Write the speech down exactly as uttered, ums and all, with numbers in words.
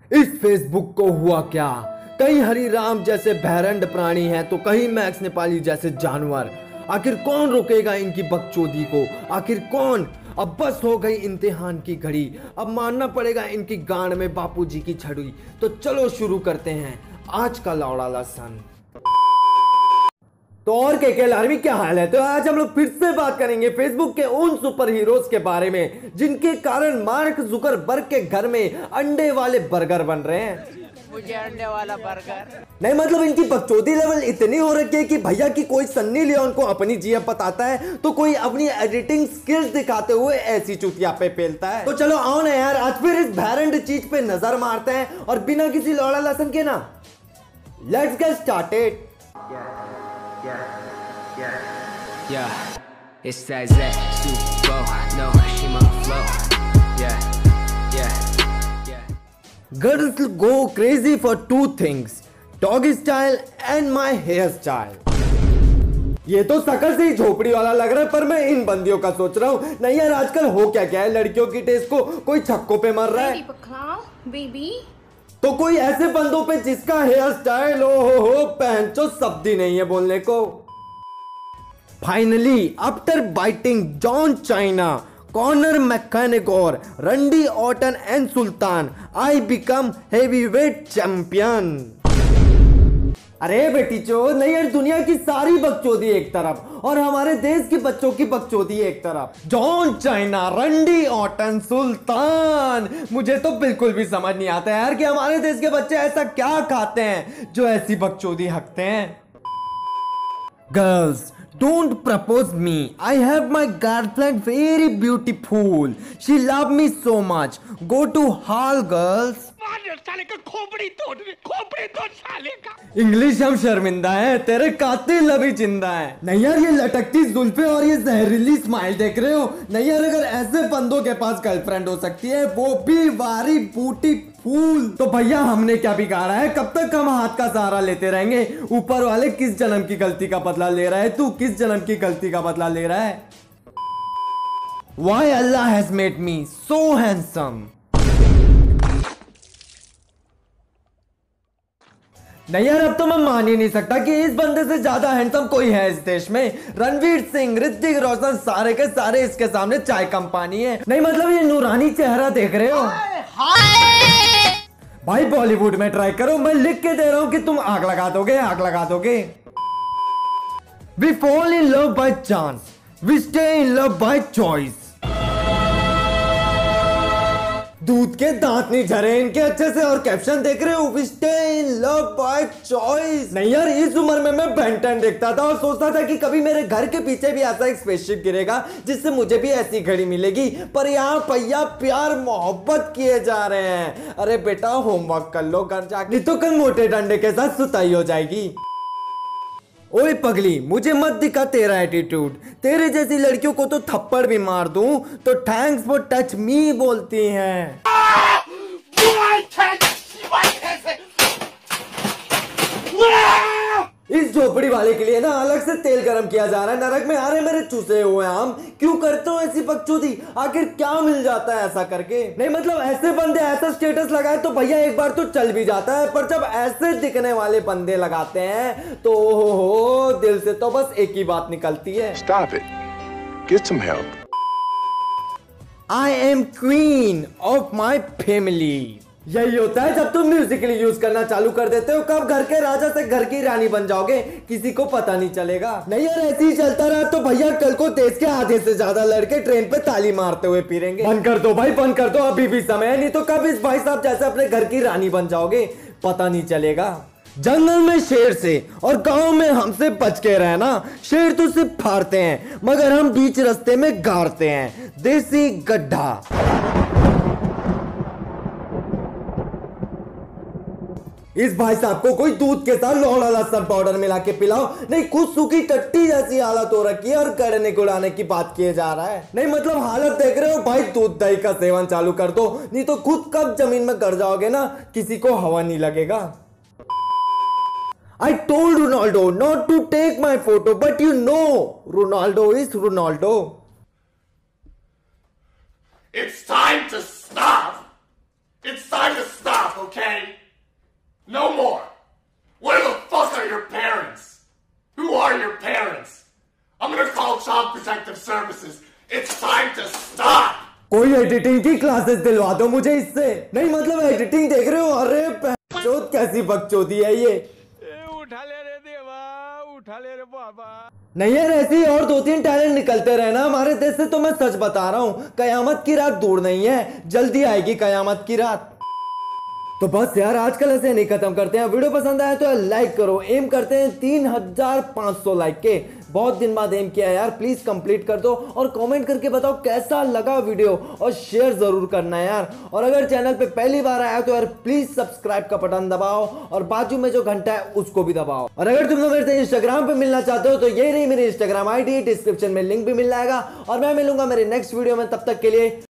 इस फेसबुक को हुआ क्या? कहीं हरी राम जैसे बहरंड प्राणी हैं तो कहीं मैक्स नेपाली जैसे जानवर। आखिर कौन रोकेगा इनकी बकचोदी को? आखिर कौन? अब बस हो गई इम्तिहान की घड़ी, अब मानना पड़ेगा इनकी गांड में बापूजी की छड़ी। तो चलो शुरू करते हैं आज का लौड़ा लसन। तो और के के लारवी क्या हाल है? तो आज हम लोग फिर से बात करेंगे फेसबुक के उन सुपर हीरोज के बारे में जिनके कारण मार्क जुकरबर्ग के घर में अंडे वाले बर्गर बन रहे हैं। मुझे अंडे वाला बर्गर नहीं, मतलब इनकी बकचोदी लेवल इतनी हो रखी है कि भैया की कोई सन्नी लियोन को अपनी जीएफ बताता है तो कोई अपनी एडिटिंग स्किल्स दिखाते हुए ऐसी चुतिया पे पेलता है। तो चलो आओ ना यार, आज फिर इस भैरंड चीज पे नजर मारते हैं और बिना किसी लौड़ा लसन के ना let's get started. Yeah, yeah, it's that Zach Super no Shima flow. Yeah, yeah, yeah. Girls go crazy for two things: doggy style and my hairstyle. ये तो शकल से ही झोपड़ी वाला लग रहा है, पर मैं इन बंदियों का सोच रहा हूँ। नहीं यार, आजकल हो क्या क्या है, लड़कियों की टेस्ट को कोई छक्कों पे मर रहा है बेबी, तो कोई ऐसे बंदों पे जिसका हेयर स्टाइल हो हो हो पहनचो शब्द ही नहीं है बोलने को। Finally after biting John Cena, Conor McGregor, Randy Orton and Sultan, I become heavyweight champion. अरे बेटी चो, नहीं यार, दुनिया की सारी बकचोदी एक तरफ और हमारे देश के बच्चों की बकचोदी एक तरफ। John Cena, Randy Orton, Sultan, मुझे तो बिल्कुल भी समझ नहीं आता यार कि हमारे देश के बच्चे ऐसा क्या खाते हैं जो ऐसी बकचोदी हकते हैं। Girls, don't propose me. I have my girlfriend very beautiful. She love me so much. Go to hall, girls. साले का खोपड़ी तोड़ दे, खोपड़ी तोड़ साले का। इंग्लिश हम शर्मिंदा है, तेरे कातिल अभी जिंदा है। नहीं यार, ये लटकती जुल्फे और ये जहरीली स्माइल देख रहे हो? नहीं यार, अगर ऐसे बंदों के पास गर्लफ्रेंड हो सकती है, वो भी वारी बूटी फूल, तो भैया हमने क्या बिगाड़ा है? कब तक हम हाथ का सहारा लेते रहेंगे? ऊपर वाले किस जन्म की गलती का बदला ले रहा है? तू किस जन्म की गलती का बदला ले रहा है? Why Allah has made me so handsome? नहीं यार, अब तो मैं मान ही नहीं सकता कि इस बंदे से ज्यादा हैंडसम कोई है इस देश में। रणवीर सिंह, ऋतिक रोशन, सारे के सारे इसके सामने चाय कम पानी है। नहीं मतलब ये नूरानी चेहरा देख रहे हो? भाई बॉलीवुड में ट्राई करो, मैं लिख के दे रहा हूं कि तुम आग लगा दोगे, आग लगा दोगे। We fall in love by chance, we stay in love by choice. दूध के दांत नहीं झरे इनके अच्छे से, और कैप्शन देख रहे हो, we stay in love by choice. नहीं यार, इस उम्र में मैं बेन टेन देखता था और सोचता था कि कभी मेरे घर के पीछे भी ऐसा एक स्पेसशिप गिरेगा जिससे मुझे भी ऐसी घड़ी मिलेगी, पर यहाँ भैया प्यार मोहब्बत किए जा रहे हैं। अरे बेटा, होमवर्क कर लो घर जाके, तो कल मोटे डंडे के साथ सुताई हो जाएगी। ओए पगली, मुझे मत दिखा तेरा एटीट्यूड। तेरे जैसी लड़कियों को तो थप्पड़ भी मार दूं तो थैंक्स फॉर टच मी बोलती हैं। इस झोपड़ी वाले के लिए ना अलग से तेल गरम किया जा रहा है नरक में। अरे मेरे चूसे हुए आम, क्यों करते हो ऐसी बकचोदी? आखिर क्या मिल जाता है ऐसा करके? नहीं मतलब ऐसे बंदे ऐसा स्टेटस लगाए तो भैया एक बार तो चल भी जाता है, पर जब ऐसे दिखने वाले बंदे लगाते हैं तो हो हो दिल से तो बस एक ही बात निकलती है, Stop it. Get some help. I am queen of my family. यही होता है जब तुम म्यूजिकली यूज करना चालू कर देते हो। कब घर के राजा से घर की रानी बन जाओगे किसी को पता नहीं चलेगा। नहीं यार, ऐसे ही चलता रहा तो भैया कल को देश के आधे से ज्यादा लड़के ट्रेन पे ताली मारते हुए फिरेंगे। बंद कर दो भाई, बंद कर दो, अभी भी समय है, नहीं तो कब इस भाई साहब जैसे अपने घर की रानी बन जाओगे पता नहीं चलेगा। जंगल में शेर से और गांव में हमसे बच के रहना। शेर तो सिर्फ फाड़ते हैं मगर हम बीच रास्ते में गाड़ते हैं। देसी गड्ढा। इस भाई साहब को कोई दूध के साथ लौड़ा लहसुन पाउडर मिला के पिलाओ, नहीं खुद सूखी टट्टी जैसी हालत हो रखी है और गड़ने गुड़ाने की बात किए जा रहा है। नहीं मतलब हालत देख रहे हो भाई, दूध दही का सेवन चालू कर दो, नहीं तो खुद कब जमीन में गड़ जाओगे ना, किसी को हवा नहीं लगेगा। I told Ronaldo not to take my photo, but you know Ronaldo is Ronaldo. It's time to stop. It's time to stop. talk, okay? No more. Where the fuck are your parents? Who are your parents? I'm gonna call Child Protective Services. It's time to stop. कोई editing की classes दिलवा दो मुझे इससे। नहीं मतलब editing देख रहे हो? अरे बकचोद कैसी बकचोदी है ये। उठा ले रे देवा, उठा ले रे बाबा। नहीं यार ऐसे ही और दो तीन टैलेंट निकलते रहे ना हमारे देश से, तो मैं सच बता रहा हूँ कयामत की रात दूर नहीं है, जल्दी आएगी कयामत की रात। तो बस यार आजकल ऐसे नहीं खत्म करते हैं। वीडियो पसंद आया तो लाइक करो। एम करते हैं तीन हजार पांच सौ लाइक के, बहुत दिन बाद एम किया यार, प्लीज कंप्लीट कर दो और कमेंट करके बताओ कैसा लगा वीडियो और शेयर जरूर करना यार। और अगर चैनल पे पहली बार आया तो यार प्लीज सब्सक्राइब का बटन दबाओ और बाजू में जो घंटा है उसको भी दबाओ। और अगर तुम लोग मेरे से इंस्टाग्राम पे मिलना चाहते हो तो ये रही मेरी इंस्टाग्राम आई डी, डिस्क्रिप्शन में लिंक भी मिल जाएगा। और मैं मिलूंगा मेरे नेक्स्ट वीडियो में, तब तक के लिए